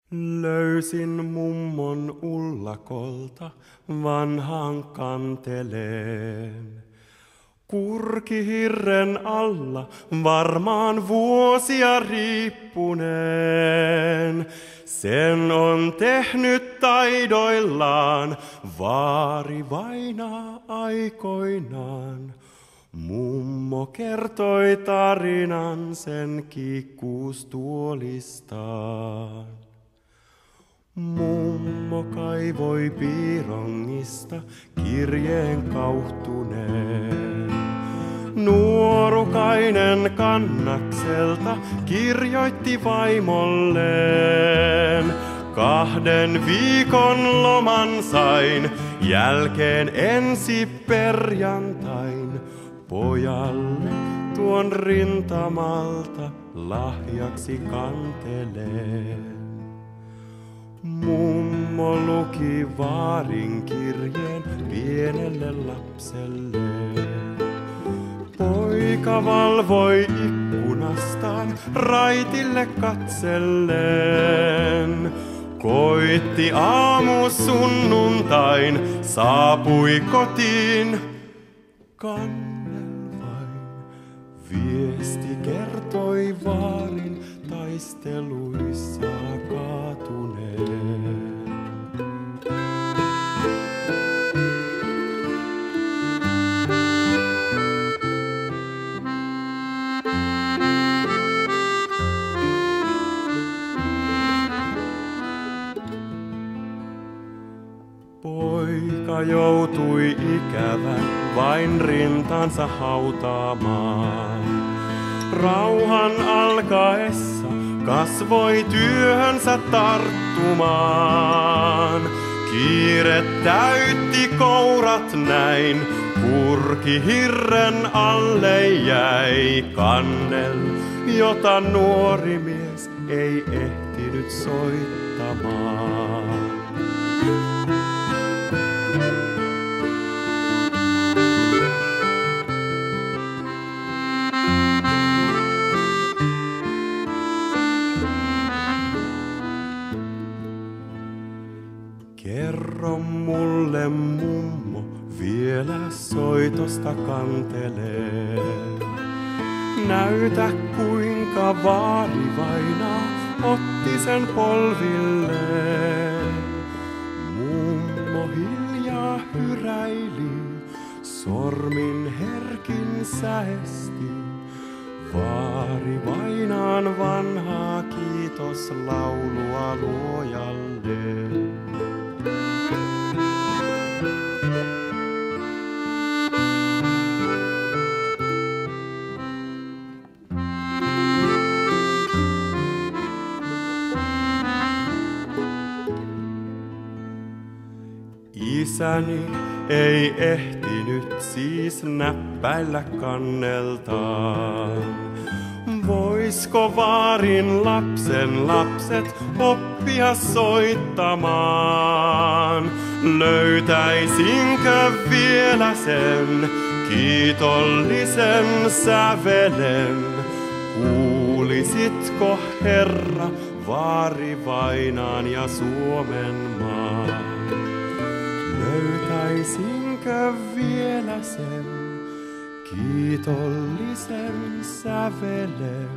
Löysin mummon ullakolta vanhan kanteleen. Kurkihirren alla varmaan vuosia riippuneen. Sen on tehnyt taidoillaan vaari vainaa aikoinaan. Mummo kertoi tarinan sen kiikkuustuolistaan. Mummo kaivoi piirongista kirjeen kauhtuneen. Nuorukainen kannakselta kirjoitti vaimolleen. 2 viikon loman sain, jälkeen ensi perjantain. Pojalle tuon rintamalta lahjaksi kanteleen. Mummo luki vaarin kirjeen pienelle lapselleen. Poika valvoi ikkunastaan raitille katsellen. Koitti aamu sunnuntain, saapui kotiin. Kannen vain, viesti kertoi vaarin taisteluissa kaatuneen. Poika joutui ikävän vain rintansa hautaamaan. Rauhan alkaessa kasvoi työhönsä tarttumaan. Kiire täytti kourat näin, kurkihirren alle jäi kannel, jota nuori mies ei ehtinyt soittamaan. Kerro mulle mummo, vielä soitosta kantelee. Näytä kuinka vaari vainaa otti sen polvilleen. Mummo hiljaa hyräili, sormin herkin säesti. Vaari vainaan vanhaa kiitoslaulua luojalle. Isäni ei ehtinyt siis näppäillä kanneltaan. Voisko vaarin lapsen lapset oppia soittamaan? Löytäisinkö vielä sen kiitollisen sävelen? Kuulisitko, Herra, vaari vainaan ja Suomen maan? Löytäisinkö vielä sen kiitollisen sävelen?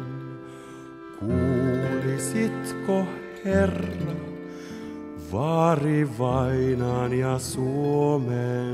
Kuulisitko, Herra, vaari vainaan ja Suomen